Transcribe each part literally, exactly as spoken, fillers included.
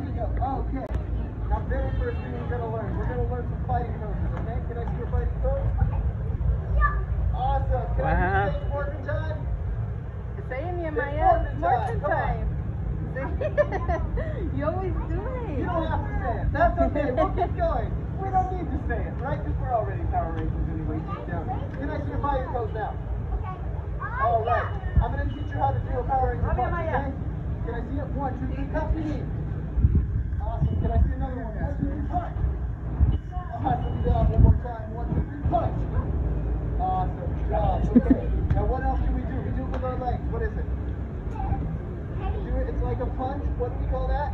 you go. Okay. Now, very first thing we're going to learn. We're going to learn some fighting poses, okay? Can I see your fighting pose? Awesome. Can wow. I say morphin' time? Saying you, Maya. Morphin' time. You always do it. You don't have to say it. That's okay. We'll keep going. We don't need to say it, right? Because we're already Power Rangers anyway. Deep down. Can I see your fighting pose now? All right. I'm going to teach you how to do a Power Ranger punch, okay? Can I see it? One, two, three, cup your knee. Awesome. Can I see another one? One, two, three, punch. Awesome. Do that one more time. One, two, three, punch. Awesome job. Okay. Now what else can we do? We do it with our legs. What is it? Do it. It's like a punch. What do we call that?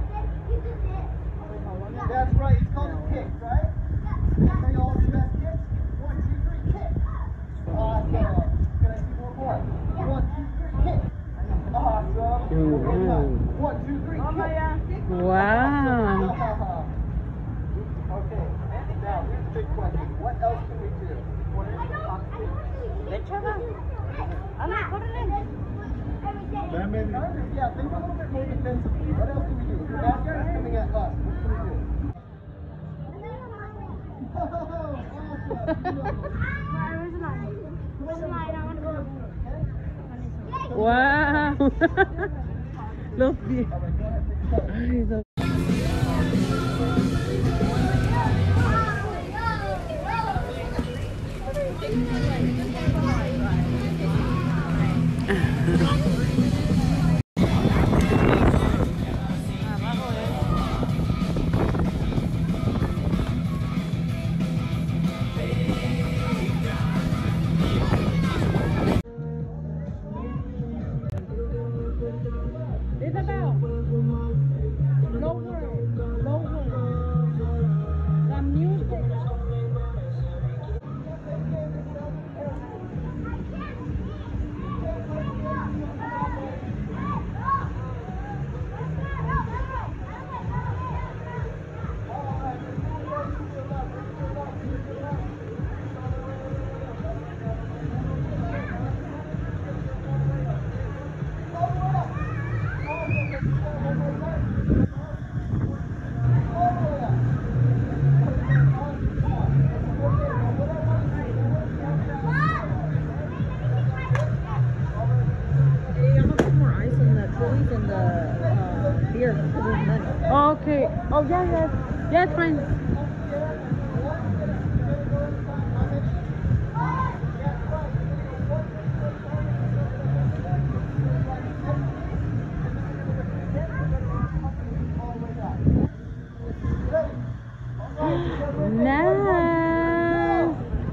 That's right. It's called a kick, right? Can you all do that kick? One, two, three, kick. Awesome. Can I see one more? One, two, three, kick. Awesome. Mm-hmm. One, two, three, kick. Wow. Okay. Now, here's the big question. What else can we do? What is it? Yeah, think a little bit more defensively. What else can we do? If the bad guy is coming at us, what can we do? Wow. Los pies. Ay, so okay. Oh, yeah, yes. Yeah, it's fine. Nice.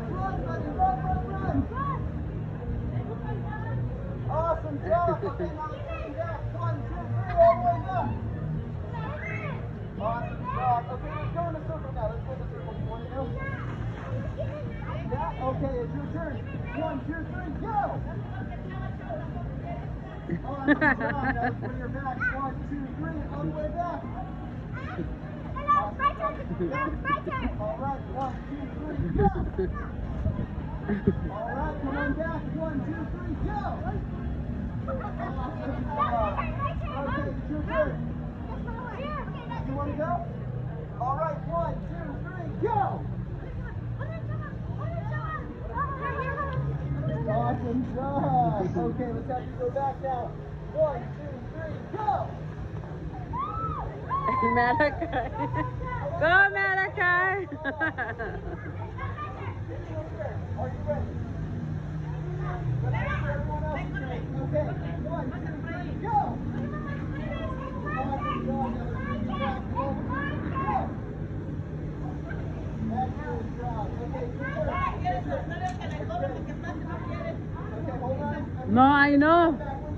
Awesome job. Okay, now let's bring back. One, two, three, all the way up. Awesome job. Okay, let's go in a circle now. Let's go in a circle. You want to go? Yeah? Okay, it's your turn. One, two, three, go! Awesome job. Now let's bring her back. One, two, three, all the way back. Hello, my turn. No, my turn. All right, one, two, three, go! All right, come on back. One, two, three, go! Awesome job. Okay, it's your turn. You want to go? All right, one, two, three, go! Awesome job. Okay, let's have you go back now. One, two, three, go! Malachi. Go, Malachi. Are you ready? Everyone else is ready. Okay, one, two, three, go! Awesome job. Now let's bring you back. One, two, three, go! Excellent job. Okay, good work. Okay, hold on. No, I know.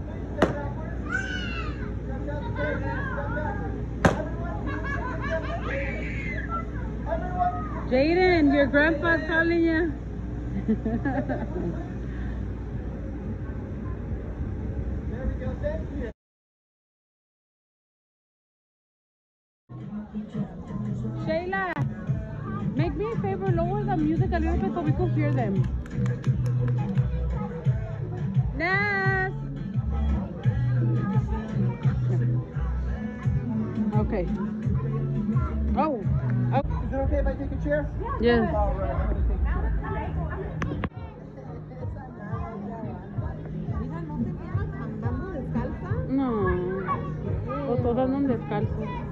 Jaden, your grandpa's calling you. There we go. Thank you. Shayla, make me a favor, lower the music a little bit so we could hear them. Ness. Okay. Okay. Oh. Oh. Is it okay if I take a chair? Yes. All right, I'm gonna take a chair. No. O todas andan descalzas.